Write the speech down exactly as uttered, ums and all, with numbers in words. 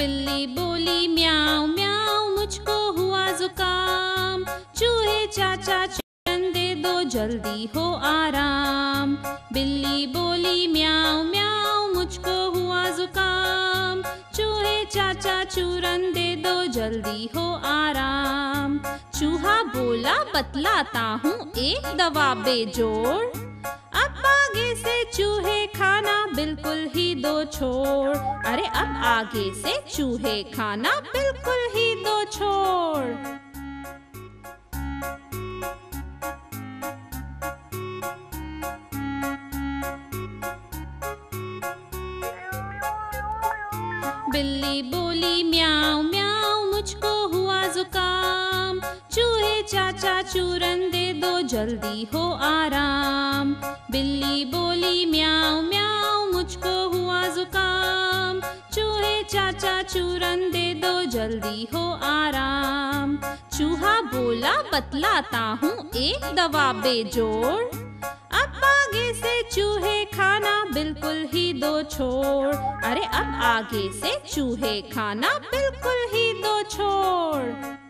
बिल्ली बोली म्याऊं म्याऊं मुझको हुआ जुकाम। चूहे चाचा चूरन दे दो जल्दी हो आराम। बिल्ली बोली म्याऊं म्याऊं मुझको हुआ जुकाम। चूहे चाचा चूरन दे दो जल्दी हो आराम। चूहा बोला बतलाता हूँ एक दवा बेजोड़। अब आगे से चूहे खाना बिल्कुल ही दो छोड़। अरे अब आगे से चूहे खाना बिल्कुल ही दो छोड़। बिल्ली बोली म्याऊं म्याऊं मुझको हुआ जुकाम। चूहे चाचा चूरन दे दो जल्दी हो आराम। बिल्ली बोली म्याऊं म्याऊं मुझको हुआ जुकाम। चूहे चाचा चूरन दे दो जल्दी हो आराम। चूहा बोला बतलाता हूँ एक दवा बेजोड़। अब आगे से चूहे खाना बिल्कुल ही दो छोड़। अरे अब आगे से चूहे खाना बिल्कुल ही दो छोड़।